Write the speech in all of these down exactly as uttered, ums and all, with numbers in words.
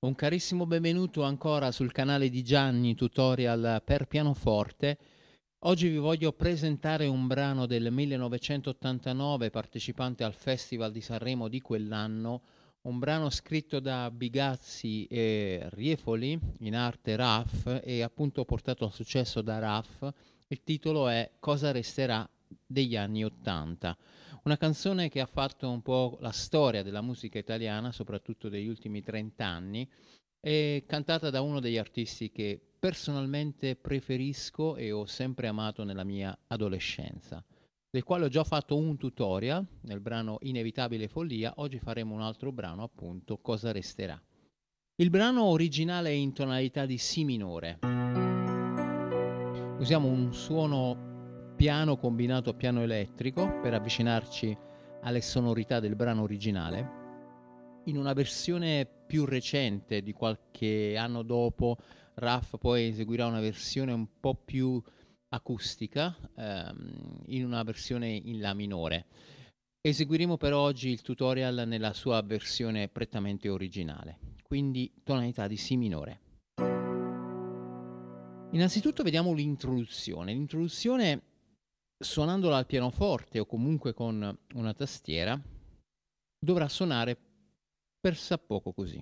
Un carissimo benvenuto ancora sul canale di Gianni, tutorial per pianoforte. Oggi vi voglio presentare un brano del millenovecentottantanove partecipante al Festival di Sanremo di quell'anno, un brano scritto da Bigazzi e Riefoli, in arte Raf, e appunto portato al successo da Raf. Il titolo è Cosa resterà degli anni ottanta. Una canzone che ha fatto un po' la storia della musica italiana, soprattutto degli ultimi trenta anni, è cantata da uno degli artisti che personalmente preferisco e ho sempre amato nella mia adolescenza, del quale ho già fatto un tutorial nel brano Inevitabile Follia. Oggi faremo un altro brano, appunto, Cosa resterà. Il brano originale è in tonalità di Si minore. Usiamo un suono piano combinato a piano elettrico per avvicinarci alle sonorità del brano originale. In una versione più recente, di qualche anno dopo, Raf poi eseguirà una versione un po' più acustica, ehm, in una versione in La minore. Eseguiremo per oggi il tutorial nella sua versione prettamente originale, quindi tonalità di Si minore. Innanzitutto vediamo l'introduzione. L'introduzione, suonandola al pianoforte o comunque con una tastiera, dovrà suonare pressappoco così.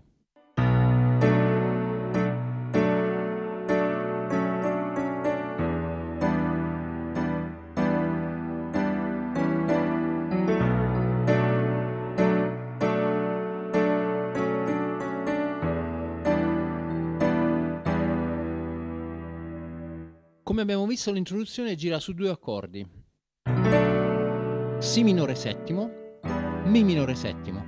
Come abbiamo visto, l'introduzione gira su due accordi: Si minore settimo, Mi minore settimo.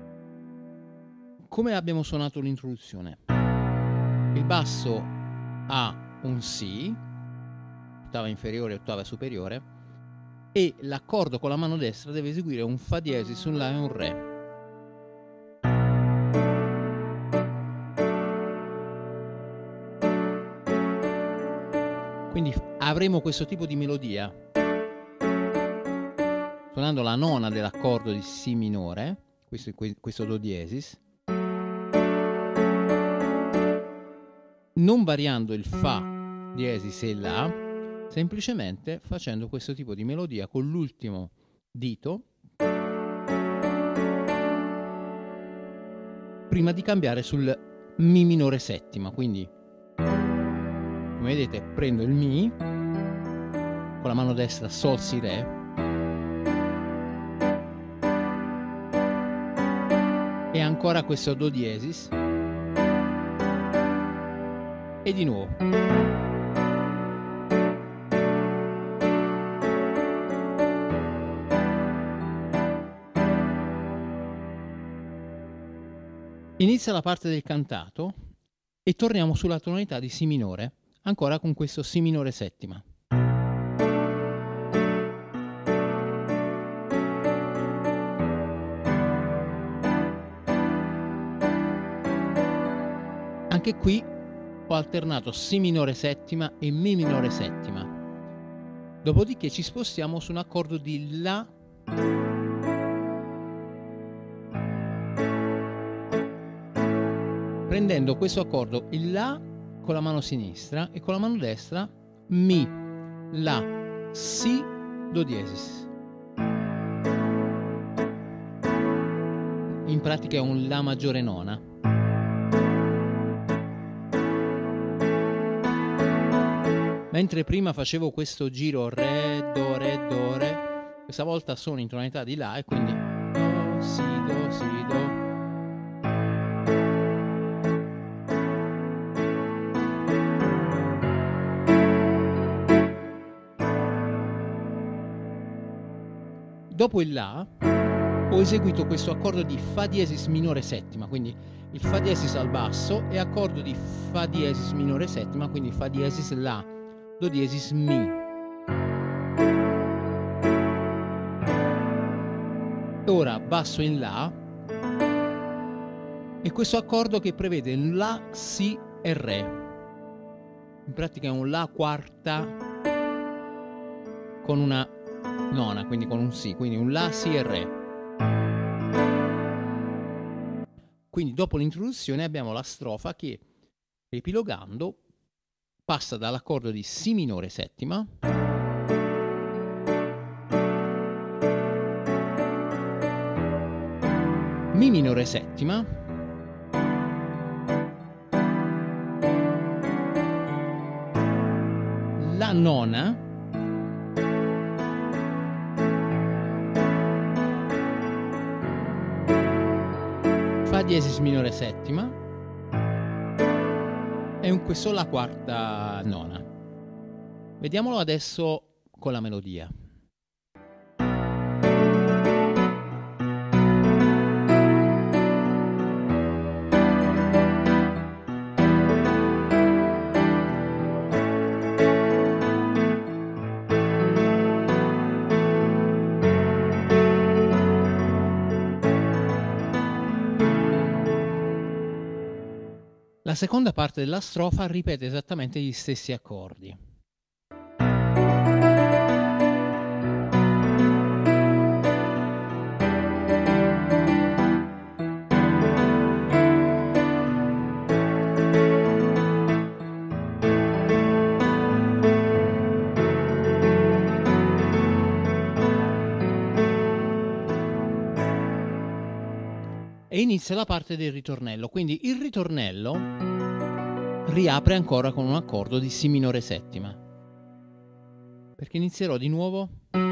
Come abbiamo suonato l'introduzione? Il basso ha un Si, ottava inferiore e ottava superiore, e l'accordo con la mano destra deve eseguire un Fa diesis, un La e un Re. Quindi avremo questo tipo di melodia suonando la nona dell'accordo di Si minore, questo, questo Do diesis, non variando il Fa diesis e La, semplicemente facendo questo tipo di melodia con l'ultimo dito prima di cambiare sul Mi minore settima. Quindi, come vedete, prendo il Mi con la mano destra, Sol Si Re, e ancora questo Do diesis, e di nuovo. Inizia la parte del cantato e torniamo sulla tonalità di Si minore, ancora con questo Si minore settima. Anche qui ho alternato Si minore settima e Mi minore settima. Dopodiché ci spostiamo su un accordo di La prendendo questo accordo, il La, con la mano sinistra, e con la mano destra Mi, La, Si, Do diesis. In pratica è un La maggiore nona. Mentre prima facevo questo giro Re, Do, Re, Do, Re, questa volta sono in tonalità di La e quindi Do, Si, Do, Si, Do. Dopo il La ho eseguito questo accordo di Fa diesis minore settima, quindi il Fa diesis al basso, e accordo di Fa diesis minore settima, quindi Fa diesis La, Do diesis Mi. Ora basso in La, e questo accordo che prevede La, Si e Re. In pratica è un La quarta con una nona, quindi con un Si, quindi un La, Si e Re. Quindi dopo l'introduzione abbiamo la strofa che, riepilogando, passa dall'accordo di Si minore settima Mi minore settima, La nona, Fa diesis minore settima e un questo la quarta nona. Vediamolo adesso con la melodia. La seconda parte della strofa ripete esattamente gli stessi accordi. E inizia la parte del ritornello, quindi il ritornello riapre ancora con un accordo di Si minore settima, perché inizierò di nuovo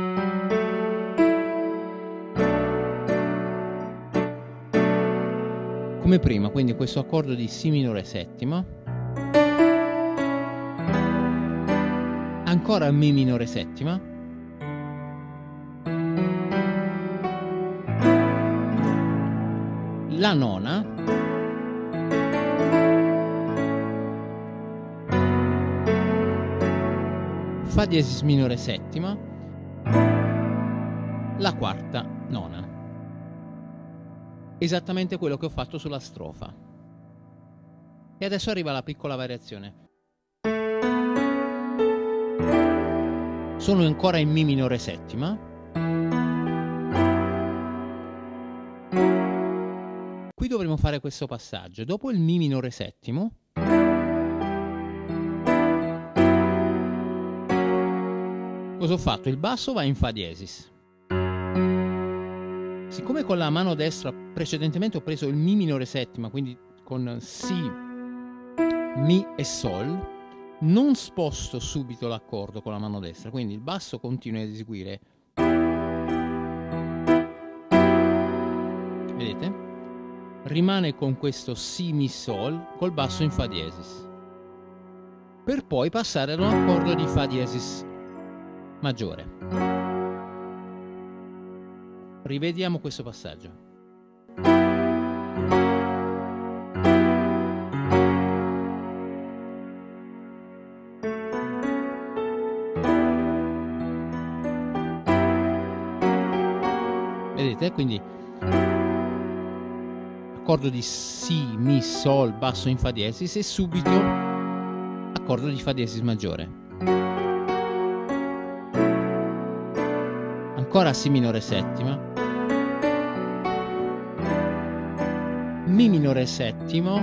come prima, quindi questo accordo di Si minore settima, ancora Mi minore settima, la nona, Fa diesis minore settima, la quarta nona. Esattamente quello che ho fatto sulla strofa. E adesso arriva la piccola variazione. Sono ancora in Mi minore settima. Qui dovremo fare questo passaggio. Dopo il Mi minore settimo, cosa ho fatto? Il basso va in Fa diesis. Siccome con la mano destra precedentemente ho preso il Mi minore settima, quindi con Si, Mi e Sol, non sposto subito l'accordo con la mano destra, quindi il basso continua ad eseguire. Vedete? Rimane con questo Si, Mi, Sol col basso in Fa diesis, per poi passare ad un accordo di Fa diesis maggiore. Rivediamo questo passaggio. Vedete? Quindi accordo di Si, Mi, Sol, basso in Fa diesis e subito accordo di Fa diesis maggiore. Ancora Si minore settima, Mi minore settimo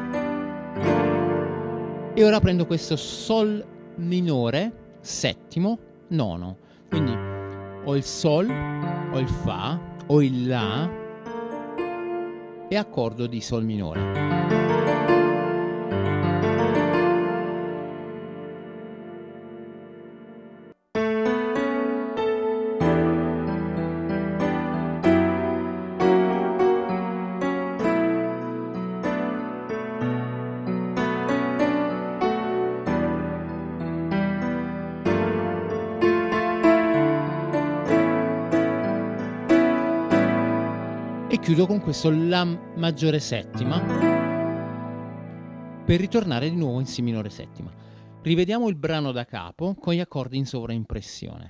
e ora prendo questo Sol minore settimo nono. Quindi ho il Sol, ho il Fa, ho il La e accordo di Sol minore. E chiudo con questo La maggiore settima per ritornare di nuovo in Si minore settima. Rivediamo il brano da capo con gli accordi in sovraimpressione.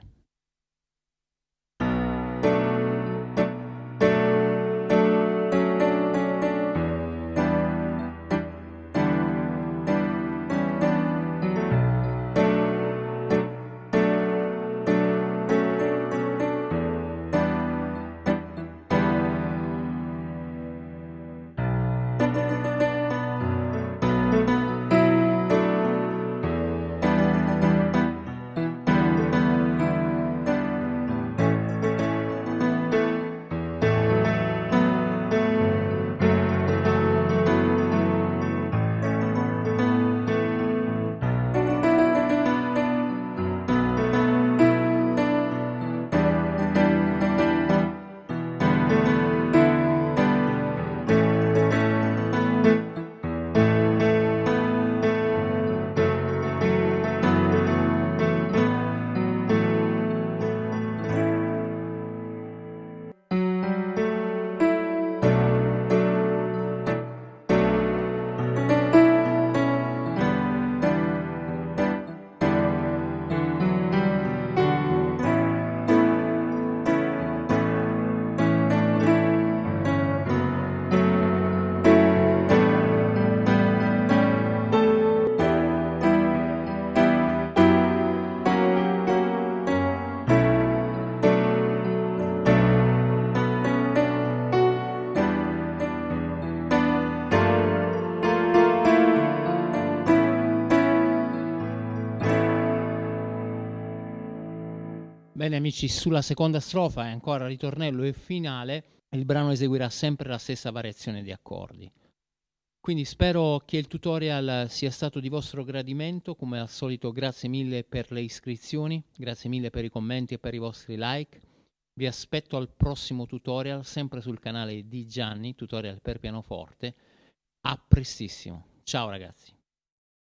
Bene amici, sulla seconda strofa e ancora ritornello e finale, il brano eseguirà sempre la stessa variazione di accordi. Quindi spero che il tutorial sia stato di vostro gradimento, come al solito grazie mille per le iscrizioni, grazie mille per i commenti e per i vostri like. Vi aspetto al prossimo tutorial, sempre sul canale di Gianni, tutorial per pianoforte. A prestissimo, ciao ragazzi!